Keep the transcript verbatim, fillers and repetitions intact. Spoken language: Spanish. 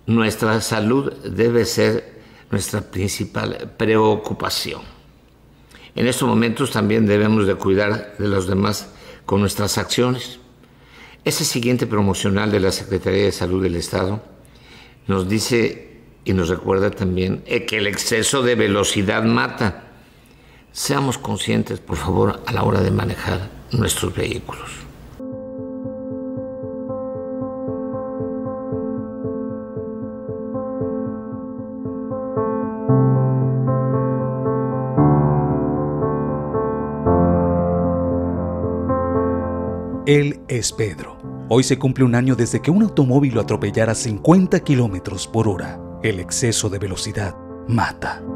Nuestra salud debe ser nuestra principal preocupación. En estos momentos también debemos de cuidar de los demás con nuestras acciones. Ese siguiente promocional de la Secretaría de Salud del Estado nos dice y nos recuerda también que el exceso de velocidad mata. Seamos conscientes, por favor, a la hora de manejar nuestros vehículos. Él es Pedro. Hoy se cumple un año desde que un automóvil lo atropellara a cincuenta kilómetros por hora. El exceso de velocidad mata.